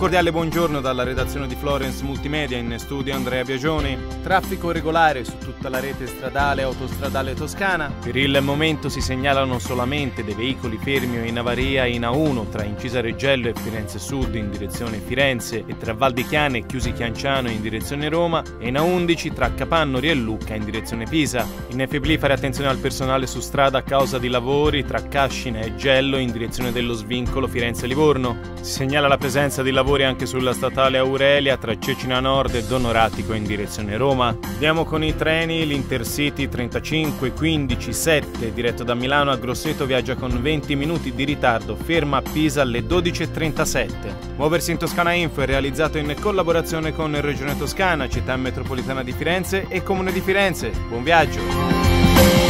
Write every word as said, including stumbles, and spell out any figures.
cordiale buongiorno dalla redazione di Florence Multimedia, in studio Andrea Biagioni. Traffico regolare su tutta la rete stradale e autostradale toscana. Per il momento si segnalano solamente dei veicoli fermi o in avaria in A uno tra Incisa Reggello e Firenze Sud in direzione Firenze e tra Val di Chiane e Chiusi Chianciano in direzione Roma e in A undici tra Capannori e Lucca in direzione Pisa. In F B L fare attenzione al personale su strada a causa di lavori tra Cascina e Gello in direzione dello svincolo Firenze-Livorno. Si segnala la presenza di lavori anche sulla statale Aurelia tra Cecina Nord e Donoratico in direzione Roma. Andiamo con i treni. L'Intercity trentacinque quindici sette diretto da Milano a Grosseto viaggia con venti minuti di ritardo, ferma a Pisa alle dodici e trentasette. Muoversi in Toscana Info è realizzato in collaborazione con Regione Toscana, Città Metropolitana di Firenze e Comune di Firenze. Buon viaggio!